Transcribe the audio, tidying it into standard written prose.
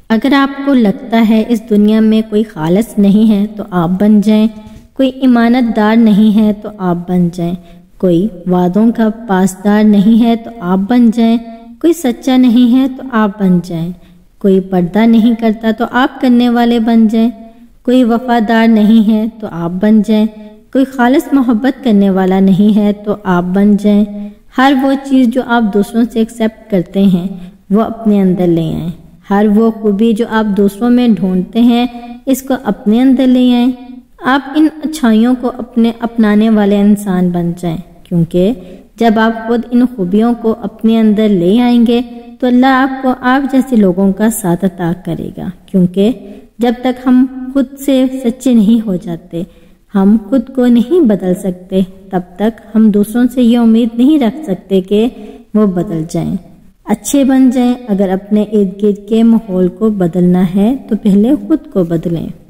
اگر آپ کو لگتا ہے اس دنیا میں کوئی خالص نہیں ہے تو آپ بن جائیں، کوئی امانت دار نہیں ہے تو آپ بن جائیں، کوئی وعدوں کا پاسدار نہیں ہے تو آپ بن جائیں، کوئی سچا نہیں ہے تو آپ بن جائیں، کوئی پردہ نہیں کرتا تو آپ کرنے والے بن جائیں، کوئی وفادار نہیں ہے تو آپ بن جائیں، کوئی خالص محبت کرنے والا نہیں ہے تو آپ بن جائیں۔ ہر وہ چیز جو آپ دوسروں سے ایکسیپٹ کرتے ہیں وہ اپنے اندر لے آئیں، ہر وہ خوبی جو آپ دوسروں میں ڈھونڈتے ہیں اس کو اپنے اندر لے آئیں۔ آپ ان اچھائیوں کو اپنانے والے انسان بن جائیں، کیونکہ جب آپ خود ان خوبیوں کو اپنے اندر لے آئیں گے تو اللہ آپ کو آپ جیسے لوگوں کا ساتھ عطا کرے گا، کیونکہ جب تک ہم خود سے سچے نہیں ہو جاتے، ہم خود کو نہیں بدل سکتے، تب تک ہم دوسروں سے یہ امید نہیں رکھ سکتے کہ وہ بدل جائیں۔ اچھے بن جائیں۔ اگر اپنے ارد گرد کے ماحول کو بدلنا ہے تو پہلے خود کو بدلیں۔